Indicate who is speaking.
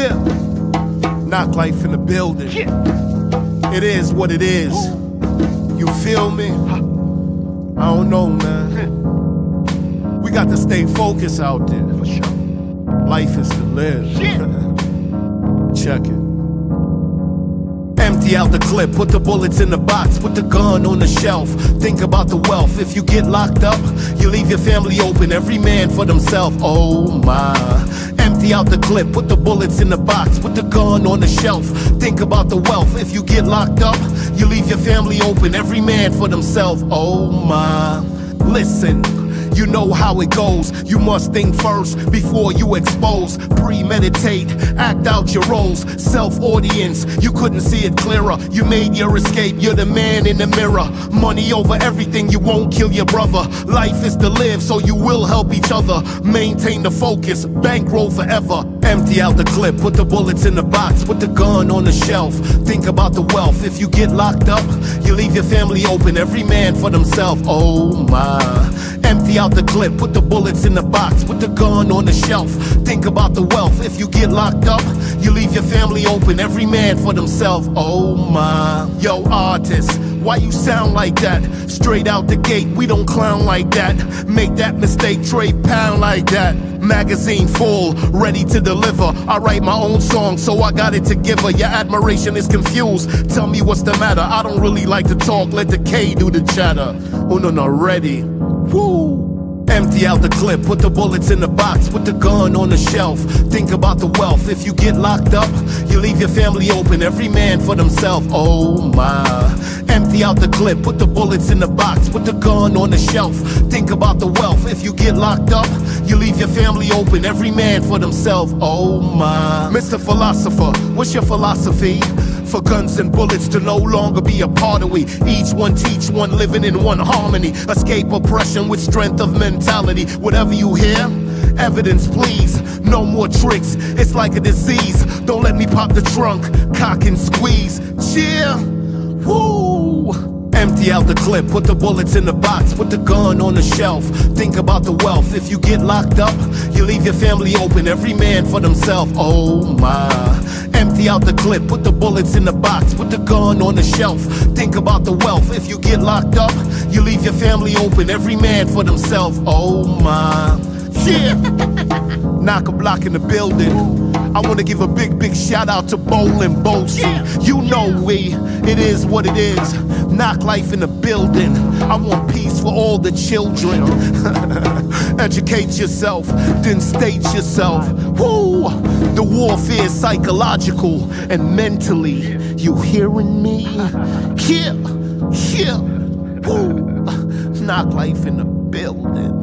Speaker 1: Yeah, knock life in the building. It is what it is. You feel me? I don't know, man. We got to stay focused out there.
Speaker 2: For sure.
Speaker 1: Life is to live. Check it. Empty out the clip, put the bullets in the box, put the gun on the shelf. Think about the wealth. If you get locked up, you leave your family open, every man for themselves. Oh my. Empty out the clip, put the bullets in the box, put the gun on the shelf. Think about the wealth. If you get locked up, you leave your family open, every man for themselves. Oh my. Listen, you know how it goes. You must think first before you expose. Premeditate, act out your roles. Self-audience, you couldn't see it clearer. You made your escape, you're the man in the mirror. Money over everything, you won't kill your brother. Life is to live, so you will help each other. Maintain the focus, bankroll forever. Empty out the clip, put the bullets in the box, put the gun on the shelf. Think about the wealth. If you get locked up, you leave your family open, every man for themselves. Oh my. Empty out the clip, put the bullets in the box, put the gun on the shelf. Think about the wealth. If you get locked up, you leave your family open, every man for themselves. Oh my. Yo, artists, why you sound like that? Straight out the gate, we don't clown like that. Make that mistake, trade pound like that. Magazine full, ready to deliver. I write my own song, so I got it to give her. Your admiration is confused. Tell me what's the matter. I don't really like to talk, let the K do the chatter. Oh no, ready. Woo! Empty out the clip, put the bullets in the box, put the gun on the shelf. Think about the wealth. If you get locked up, you leave your family open, every man for themselves. Oh my. Empty out the clip, put the bullets in the box, put the gun on the shelf. Think about the wealth. If you get locked up, you leave your family open, every man for themselves. Oh my. Mr. Philosopher, what's your philosophy? For guns and bullets to no longer be a part of we. Each one teach one, living in one harmony. Escape oppression with strength of mentality. Whatever you hear, evidence please. No more tricks, it's like a disease. Don't let me pop the trunk, cock and squeeze. Cheer, woo. Empty out the clip, put the bullets in the box, put the gun on the shelf. Think about the wealth. If you get locked up, you leave your family open, every man for themselves. Oh my. Empty out the clip, put the bullets in the box, put the gun on the shelf. Think about the wealth. If you get locked up, you leave your family open, every man for themselves. Oh my. Yeah. Knock a block in the building. I wanna give a big shout out to Bowling Bosie. You know it is what it is. Knock life in the building. I want peace for all the children. Educate yourself, then state yourself. Woo! The warfare is psychological and mentally. You hearing me? Yeah. Woo! Knock life in the building.